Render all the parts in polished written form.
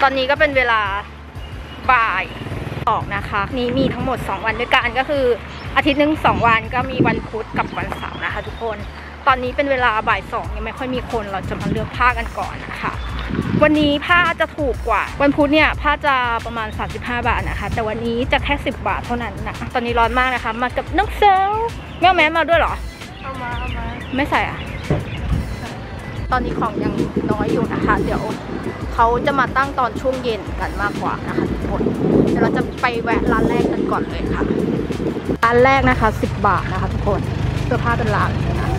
อนนี้ก็เป็นเวลาบ่ายออกนะคะนี้มีทั้งหมด2วันด้วยกันก็คืออาทิตย์หนึ่ง2วันก็มีวันพุธกับวันเสาร์นะคะทุกคนตอนนี้เป็นเวลาบ่าย2ยังไม่ค่อยมีคนเราจะมาเลือกผ้ากันก่อนนะคะวันนี้ผ้าจะถูกกว่าวันพุธเนี่ยผ้าจะประมาณ35 บาทนะคะแต่วันนี้จะแค่10 บาทเท่านั้นนะตอนนี้ร้อนมากนะคะมากับน้องเซลแม่แม่มาด้วยเหรอเอามาไม่ใส่อ่ะตอนนี้ของยังน้อยอยู่นะคะเดี๋ยวเขาจะมาตั้งตอนช่วงเย็นกันมากกว่านะคะทุกคนเดี๋ยวเราจะไปแวะร้านแรกกันก่อนเลยค่ะร้านแรกนะคะ10 บาทนะคะทุกคนเสื้อผ้าเป็นร้านเลยนะ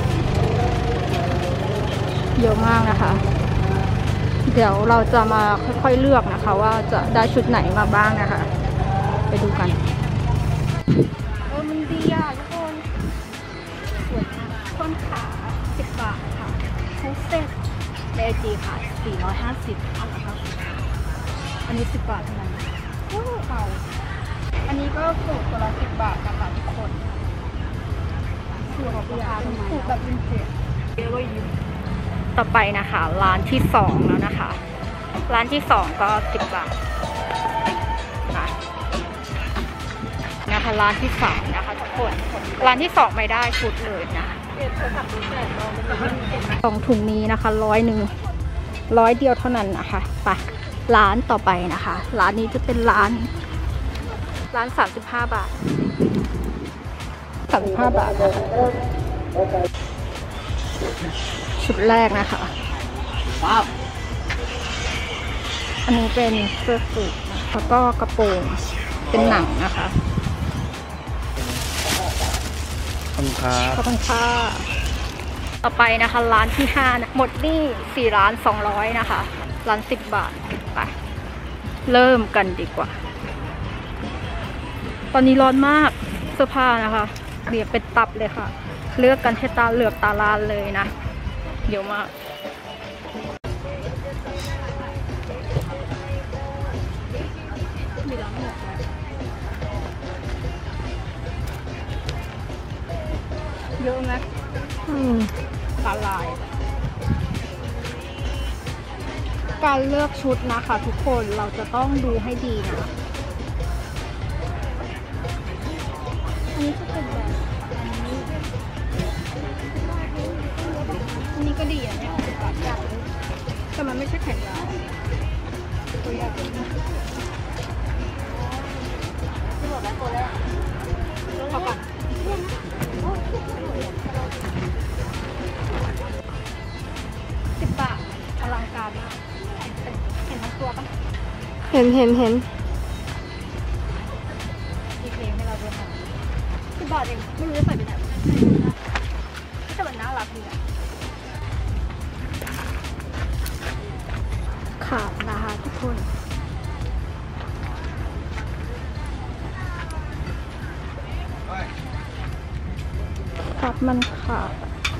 เยอะมากนะคะเดี๋ยวเราจะมาค่อยๆเลือกนะคะว่าจะได้ชุดไหนมาบ้างนะคะไปดูกันมันดีอ่ะทุกคนสวยมากต้นขา10 บาทค่ะทุกเซ็ตในไอจีค่ะ450อันนี้10 บาทเท่านั้นเอาอันนี้ก็ถูกตัวละ10 บาทนะคะทุกคนถูกแบบวินเทจต่อไปนะคะร้านที่2แล้วนะคะร้านที่2ก็10 บาทนะคะร้านที่3นะคะทุกคนร้านที่2ไม่ได้ชุดเลยนะ2 ถุงนี้นะคะ100 เดียวเท่านั้นนะคะไปร้านต่อไปนะคะร้านนี้จะเป็นร้าน35 บาท35 บาทนะคะชุดแรกนะคะอันนี้เป็นเสื้อสูทแล้วก็กระโปรงเป็นหนังนะคะขอบคุณค่ะต่อไปนะคะร้านที่5นะหมดนี่4,200นะคะร้าน10 บาทไปเริ่มกันดีกว่าตอนนี้ร้อนมากเสื้อผ้านะคะเรียบเป็นตับเลยค่ะเลือกกันให้ตาเหลือกตาลานเลยนะเยอะมากเยอะไหมตาลายการเลือกชุดนะคะทุกคนเราจะต้องดูให้ดีนะอันนี้จะเป็นแบบอันนี้ก็ดีอ่ะเนี่ยแต่มันไม่ใช่แขนยาวตัวใหญ่ที่บอกแล้วตัวแรกขอก่อน10 บาทอลังการมากเห็นทั้งตัวปะเห็นมีเพลงให้เราด้วยค่ะ10 บาทเองไม่รู้จะใส่ไปไหนแต่มันน่ารักดีอะขาดนะคะทุกคนครับมันขาด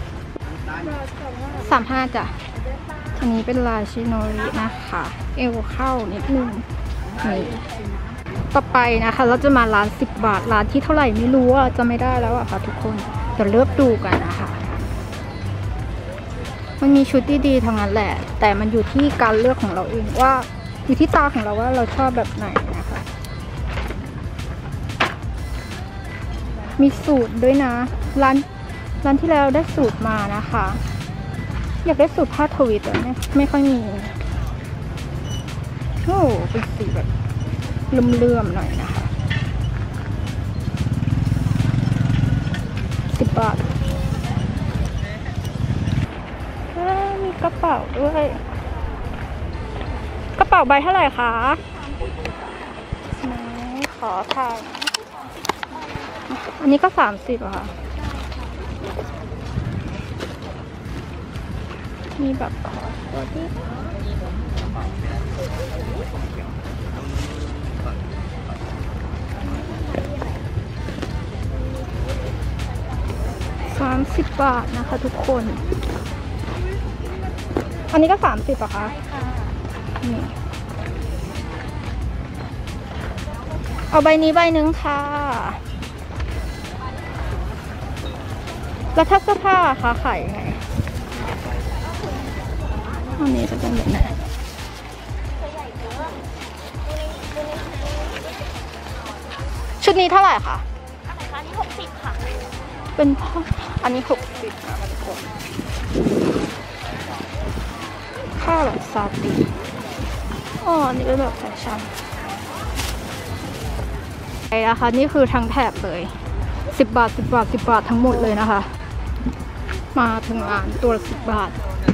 35จ้ะอันนี้เป็นลายชิโนรินะคะเอวเข้านิดนึงนี่ต่อไปนะคะเราจะมาร้าน10 บาทร้านที่เท่าไหร่ไม่รู้จะไม่ได้แล้วอะค่ะทุกคนเดี๋ยวเลือกดูกันนะคะมันมีชุดดีๆทั้งนั้นแหละแต่มันอยู่ที่การเลือกของเราเองว่าอยู่ที่ตาของเราว่าเราชอบแบบไหนนะคะมีสูตรด้วยนะร้านที่แล้วได้สูตรมานะคะอยากได้สูตรผ้าทวิตแต่ไม่ค่อยมีโอ้เป็นสีแบบเลื่อมๆหน่อยนะคะ10 บาทมีกระเป๋าด้วยกระเป๋าใบเท่าไหร่คะขอถ่ายอันนี้ก็30อะค่ะมีแบบ30 บาทนะคะทุกคนอันนี้ก็30อะคะนี่เอาใบนี้ใบหนึ่งค่ะแล้วถ้าเสื้อผ้าคะขายยังไงอันนี้จะเป็นแบบไหนนี้เท่าไหร่คะอันนี้60ค่ะเป็นอันนี้60นะทุกคนค่าแบบซาตินอ๋ออันนี้เป็นแบบแฟชั่นไอ้นะคะนี่คือทั้งแถบเลย10 บาท10 บาท10 บาททั้งหมดเลยนะคะ มาถึงร้านตัวละ10 บาท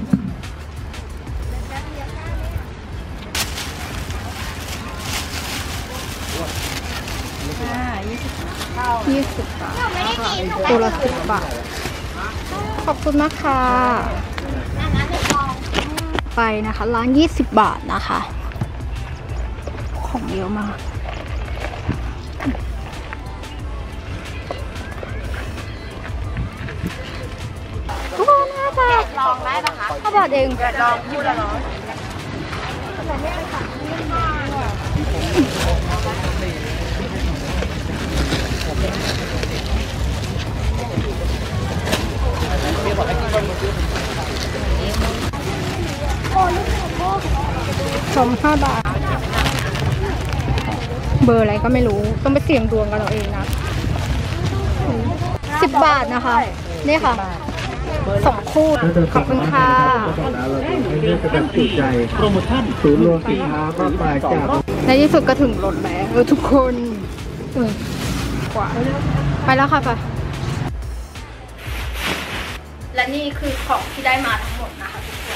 20 บาทตัวละ10 บาทขอบคุณนะคะไปนะคะร้าน20 บาทนะคะของเยอะมากโอ้5 บาทลองได้ปะคะ 5 บาทเองลองพูดละร้อยชม5 บาท เบอร์อะไรก็ไม่รู้ต้องไปเสี่ยงดวงกันเราเองนะ10 บาทนะคะนี่ค่ะ2 คู่ขอบคุณค่ะแบบจุใจโปรโมชั่นศูนย์รวมสินค้ามากมายจากในที่สุดก็ถึงรถแล้วทุกคนกว่าไปแล้วค่ะไปและนี่คือของที่ได้มาทั้งหมดนะคะทุกคน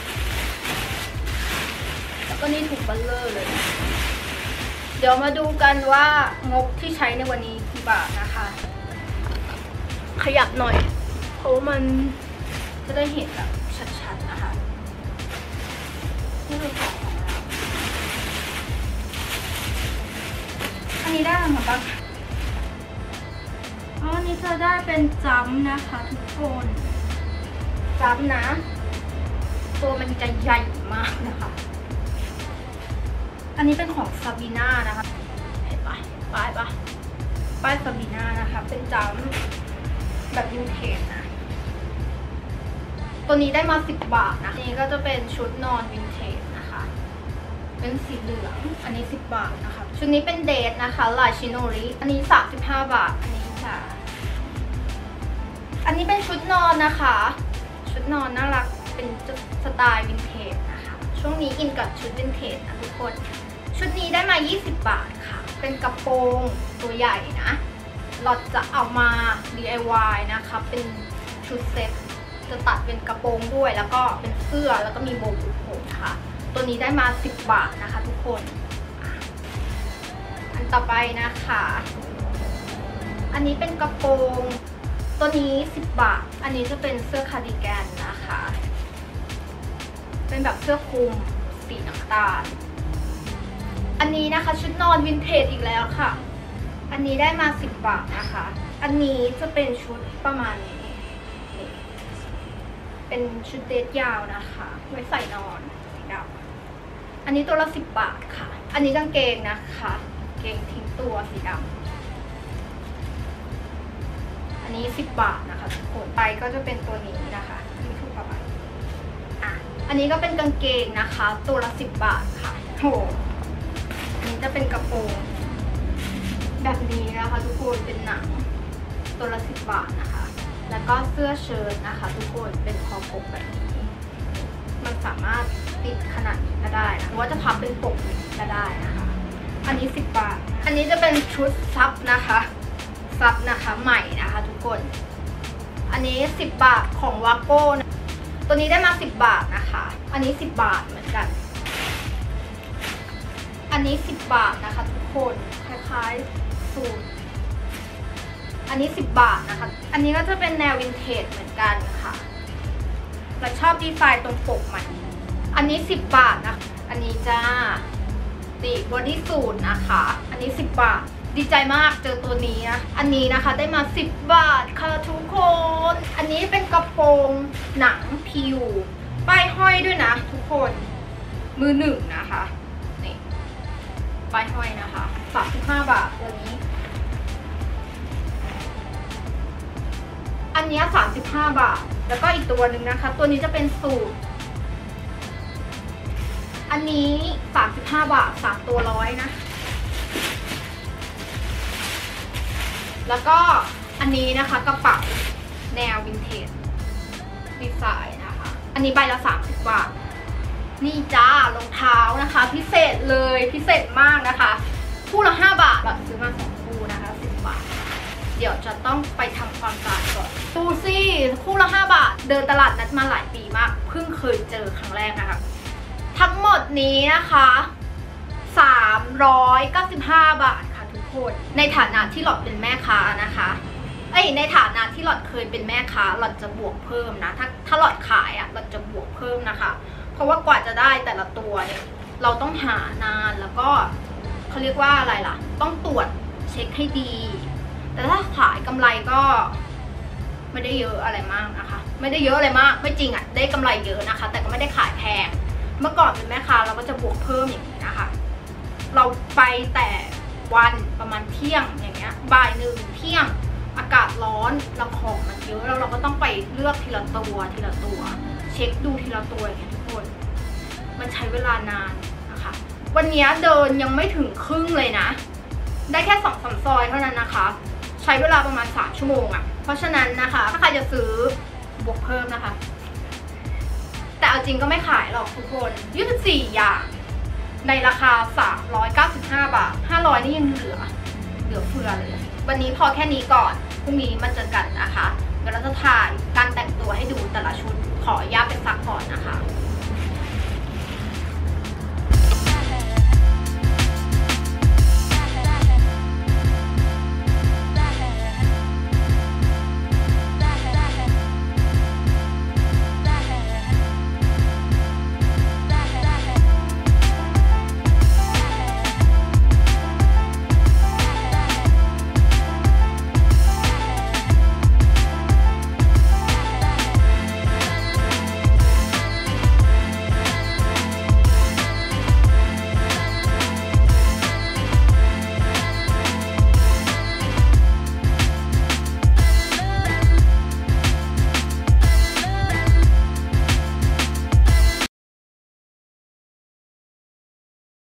แล้วก็นี่ถุงเบลเลอร์เลย เดี๋ยวมาดูกันว่างบที่ใช้ในวันนี้กี่บาทนะคะ ขยับหน่อยเพราะมันจะได้เห็นแบบชัดๆนะคะนี่คือของเราอันนี้ได้มาบ้างอันนี้จะได้เป็นจัมนะคะทุกคนจัมนะ ตัวมันจะใหญ่มากนะคะอันนี้เป็นของซาบีน่านะคะเห็นปะป้ายซาบีน่านะคะเป็นจัมแบบวินเทจนะตัวนี้ได้มา10 บาทนะนี่ก็จะเป็นชุดนอนวินเทจนะคะเป็นสีเหลืองอันนี้10 บาทนะคะชุดนี้เป็นเดทนะคะลายชิโนริอันนี้35 บาทอันนี้ค่ะอันนี้เป็นชุดนอนนะคะชุดนอนน่ารักเป็นสไตล์วินเทจนะคะช่วงนี้อินกับชุดวินเทจนะทุกคนชุดนี้ได้มา20 บาทค่ะเป็นกระโปรงตัวใหญ่นะเราจะเอามา DIY นะคะเป็นชุดเซ็ตจะตัดเป็นกระโปรงด้วยแล้วก็เป็นเสื้อแล้วก็มีโบว์ผูกผมค่ะตัวนี้ได้มา10 บาทนะคะทุกคนอันต่อไปนะคะอันนี้เป็นกระโปรงตัวนี้10 บาทอันนี้จะเป็นเสื้อคาร์ดิแกนนะคะเป็นแบบเสื้อคลุมสีน้ำตาลอันนี้นะคะชุดนอนวินเทจอีกแล้วค่ะอันนี้ได้มา10 บาทนะคะอันนี้จะเป็นชุดประมาณนี้เป็นชุดเดทยาวนะคะไว้ใส่นอนสีดำอันนี้ตัวละ10 บาทค่ะอันนี้กางเกงนะคะเกงทิ้งตัวสีดำอันนี้10 บาทนะคะทุกคนไปก็จะเป็นตัวนี้นะคะที่ถูกประมาณอันนี้ก็เป็นกางเกงนะคะตัวละ10 บาทค่ะโหอันนี้จะเป็นกระโปรงแบบนี้นะคะทุกคนเป็นหนังตัวละ10 บาทนะคะแล้วก็เสื้อเชิ้ตนะคะทุกคนเป็นคอปกแบบนี้มันสามารถติดขนาดนี้ก็ได้นะหรือว่าจะพับเป็นปกก็ได้นะคะอันนี้10 บาทอันนี้จะเป็นชุดซับนะคะซับนะคะใหม่นะคะทุกคนอันนี้10 บาทของวาโก้นะตัวนี้ได้มา10 บาทนะคะอันนี้10 บาทเหมือนกันอันนี้10 บาทนะคะทุกคนคล้ายๆสูทอันนี้10 บาทนะคะอันนี้ก็จะเป็นแนววินเทจเหมือนกันค่ะเราชอบดีไซน์ตรงปกมันอันนี้10 บาทนะอันนี้จ้าติบอดี้สูทนะคะอันนี้10 บาทดีใจมากเจอตัวนี้นะอันนี้นะคะได้มา10 บาทค่ะทุกคนอันนี้เป็นกระโปรงหนังพิวป้ายห้อยด้วยนะทุกคนมือหนึ่งนะคะนี่ป้ายห้อยนะคะ35 บาทตัวนี้อันนี้35 บาทแล้วก็อีกตัวหนึ่งนะคะตัวนี้จะเป็นสูทอันนี้35 บาท3 ตัว100นะแล้วก็อันนี้นะคะกระเป๋าแนววินเทจดีไซน์นะคะอันนี้ใบละ30 บาทนี่จ้ารองเท้านะคะพิเศษเลยพิเศษมากนะคะคู่ละ5 บาทเราซื้อมา2 คู่นะคะ10 บาทเดี๋ยวจะต้องไปทำความสะอาดก่อนดูสิคู่ละ5 บาทเดินตลาดนัดมาหลายปีมากเพิ่งเคยเจอครั้งแรกนะคะทั้งหมดนี้นะคะ395 บาทค่ะทุกคนในฐานะที่หลอดเป็นแม่ค้านะคะในฐานะที่หลอดเคยเป็นแม่ค้าหลอดจะบวกเพิ่มนะถ้าหลอดขายหลอดจะบวกเพิ่มนะคะเพราะว่ากว่าจะได้แต่ละตัวเนี่ยเราต้องหานานแล้วก็เขาเรียกว่าอะไรล่ะต้องตรวจเช็คให้ดีแต่ถ้าขายกำไรก็ไม่ได้เยอะอะไรมากนะคะไม่ได้เยอะอะไรมากไม่จริงได้กำไรเยอะนะคะแต่ก็ไม่ได้ขายแพงเมื่อก่อนเป็นแม่ค้าเราก็จะบวกเพิ่มอย่างนี้นะคะเราไปแต่วันประมาณเที่ยงอย่างเงี้ยบ่าย 1 เที่ยงอากาศร้อนเราของมันเยอะแล้วเราก็ต้องไปเลือกทีละตัวเช็คดูทีละตัวอย่างเงี้ยทุกคนมันใช้เวลานานนะคะวันนี้เดินยังไม่ถึงครึ่งเลยนะได้แค่2-3 ซอยเท่านั้นนะคะใช้เวลาประมาณ3 ชั่วโมงเพราะฉะนั้นนะคะถ้าใครจะซื้อบวกเพิ่มนะคะแต่เอาจริงก็ไม่ขายหรอกทุกคน24 อย่างในราคา395 บาท500นี่ยังเหลือเฟือเลยวันนี้พอแค่นี้ก่อนพรุ่งนี้มาเจอกันนะคะเดี๋ยวเราจะถ่ายการแต่งตัวให้ดูแต่ละชุดขออนุญาตไปซักก่อนนะคะ